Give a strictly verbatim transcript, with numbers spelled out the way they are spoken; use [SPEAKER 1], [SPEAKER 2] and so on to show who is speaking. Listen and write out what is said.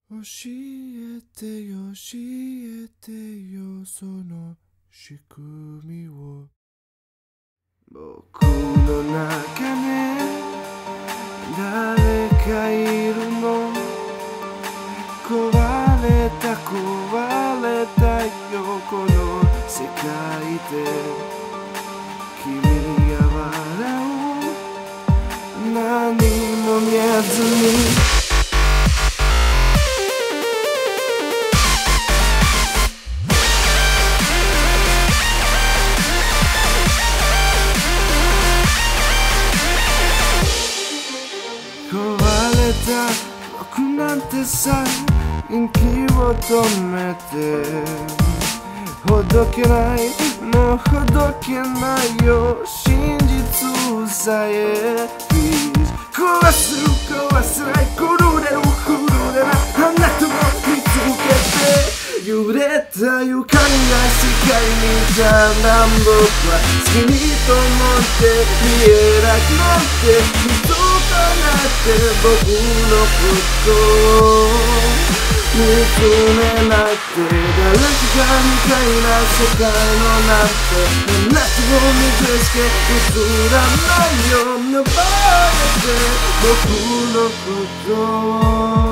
[SPEAKER 1] 教えてよ教えてよその仕組みを。僕の中で誰かいるの。壊れた壊れたよこの世界で。君が笑う何も見えずに。壊れた僕なんてさ息を止めてほどけないもうほどけないよ真実さえ Please 壊す壊せない狂れる狂れないあなたを見つけて揺れた床にない世界にじゃなん僕は好きにと思って見えなくなって気づかないで僕のことを見つめないで誰かがみたいな世界のなんてあなたを見つけ映らないような場合で僕のことを